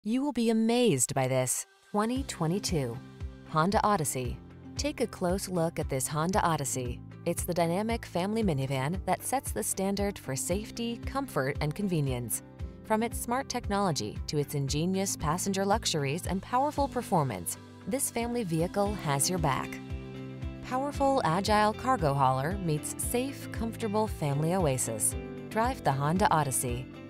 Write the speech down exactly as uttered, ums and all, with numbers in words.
You will be amazed by this twenty twenty-two Honda Odyssey. Take a close look at this Honda Odyssey. It's the dynamic family minivan that sets the standard for safety, comfort, and convenience. From its smart technology to its ingenious passenger luxuries and powerful performance, this family vehicle has your back. Powerful, agile cargo hauler meets safe, comfortable family oasis. Drive the Honda Odyssey.